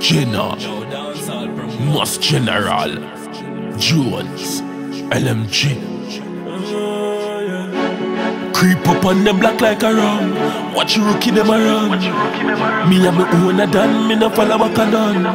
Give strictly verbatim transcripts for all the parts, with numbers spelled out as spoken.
Jenna, Must General, Jones, L M G. Creep up on them black like a rum. Watch you rookie them around. Me and me own a done, me no follow back a done.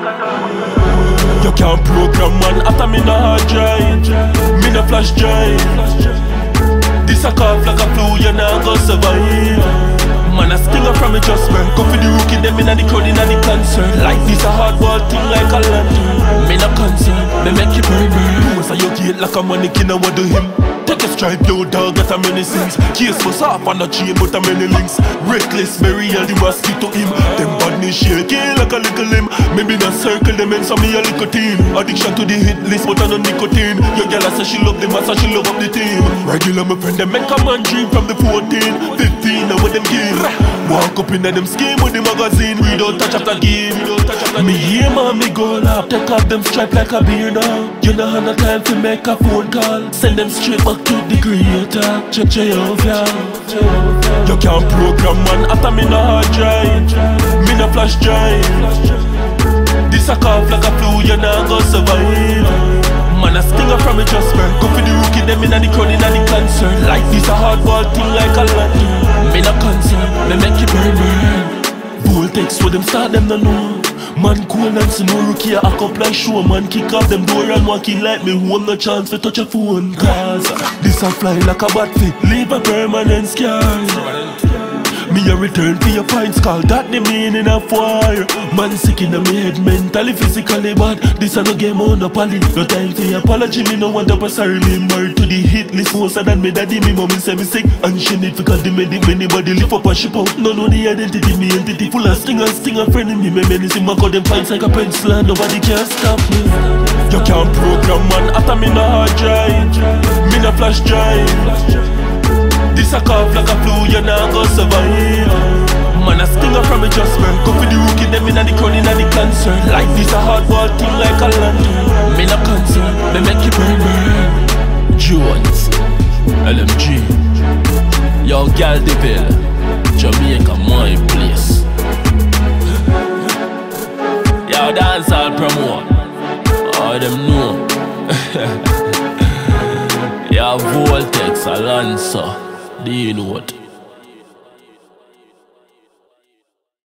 You can't program man after me no hard drive. Me no flash drive. This a cough like a flu, you not go survive. Man a stinger from me just man. Go for the rookie them inna the crowd inna the concert. Like this a hardball thing like a lantern. Me no concern, me make you burn burn. You say you get like a mannequin and what do him? Take a stripe, yo dog, get a many sins. Case was off on the chain, but a many links. Reckless, burial, the mosquito him. Them badness shaky like a little limb. Maybe not circle them in some me a little team. Addiction to the hit list, but I no nicotine. Your girl I say she love them, I say she love up the team. Regular my friend, them make a man dream from the fourteen, fifteen, and with them game. Walk up in them scheme with the magazine. We don't touch up the game. Me aim and me go up. Take off them stripe like a beer now. You know how no time to make a phone call. Send them straight back to the creator. Check check out ya. You can't program man after me no hard drive. Me no flash drive. This a cough like a flu, you not go survive. Man a stinger from me just man. Go for the rookie them inna the crowd inna the concert. Like this a hardball thing like a lantern. Me no concern, me make you burn burn. Voltex with them start them no know. Man cool and see no rookie a act up like show. Man kick off them door and walk in like me. Hold no chance for touch a phone. Cause this a fly like a bat fit. Leave a permanent scar. Me a return for your pints, call that the meaning of war. Man sick in me head, mentally, physically bad. This a no game on the pally. No time for your apology, me no want up a sorry. Me married to the hit list, most than me daddy. Me mommy say me sick, and she need because the medic. Anybody lift up a ship out, no know the identity. Me entity full of sting and sting and friend in me. Me many see my god them pints like a pencil and nobody can stop me. You can't program man after me no hard drive. Me no flash drive. This a cough like a flu, you not go survive. Man a stinger from me just man. Go for the rookie them inna the crowd inna the concert. Like this a hardball thing like a lantern. Me no concern, me make you burn burn. Jones, L M G. Yo gal devil, Jamaica my place. Yo dance all promote. All them know. Yo Voltex, Alonso. Do you know what?